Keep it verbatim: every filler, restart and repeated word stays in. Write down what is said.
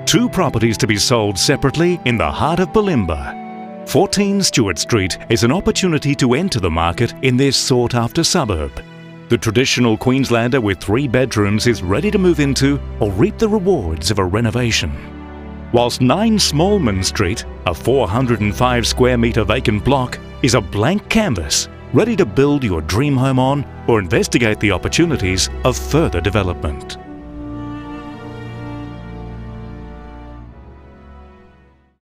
Two properties to be sold separately in the heart of Bulimba. fourteen Stuart Street is an opportunity to enter the market in this sought-after suburb. The traditional Queenslander with three bedrooms is ready to move into or reap the rewards of a renovation. Whilst nine Smallman Street, a four hundred and five square metre vacant block, is a blank canvas, ready to build your dream home on or investigate the opportunities of further development.